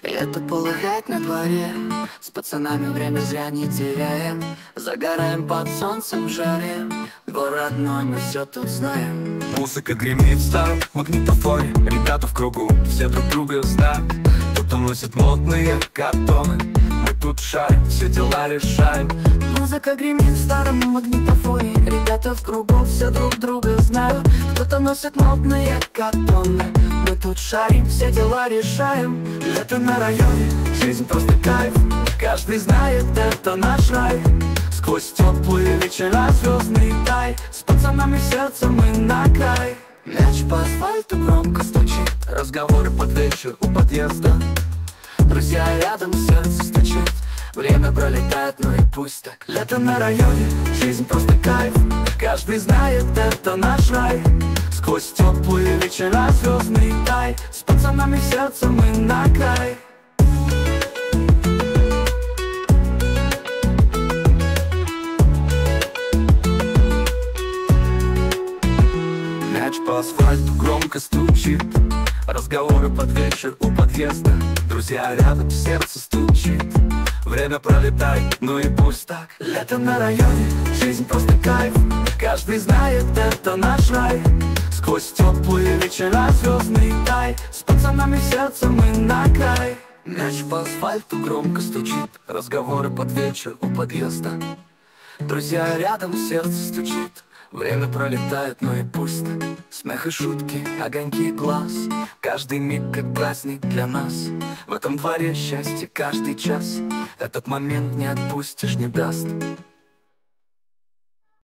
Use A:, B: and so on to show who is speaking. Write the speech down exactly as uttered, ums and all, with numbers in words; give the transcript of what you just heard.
A: Это половять на дворе. С пацанами время зря не теряем. Загораем под солнцем в жаре. Двор родной, мы все тут знаем.
B: Музыка гремит в старом магнитофоне. Ребята в кругу, все друг друга знают. Кто-то носит модные картоны. Мы тут шарим, все дела решаем.
A: Музыка гремит в старом магнитофоне. Ребята в кругу, все друг друга знают. Кто-то носит модные картоны. Мы тут шарим, все дела решаем. Лето на районе, жизнь просто кайф. Каждый знает, это наш рай. Сквозь теплые вечера звездный тай. С пацанами сердце мы на край. Мяч по асфальту громко стучит. Разговоры под вечер у подъезда. Друзья рядом, сердце стучит. Время пролетает, ну и пусть так. Лето на районе, жизнь просто кайф. Каждый знает, это наш рай. Сквозь теплые вечера звездный тай. С пацанами сердце мы на край. Мяч по асфальту громко стучит. Разговоры под вечер у подъезда. Друзья рядом, сердце стучит. Время пролетает, ну и пусть так. Лето на районе, жизнь просто кайф. Каждый знает, это наш рай. Сквозь теплые вечера звездный тай. С пацанами сердце мы на край. Мяч по асфальту громко стучит. Разговоры под вечер у подъезда. Друзья рядом, сердце стучит. Время пролетает, ну и пусть так. Смех и шутки, огоньки глаз. Каждый миг как праздник для нас. В этом дворе счастье каждый час. Этот момент не отпустишь, не даст.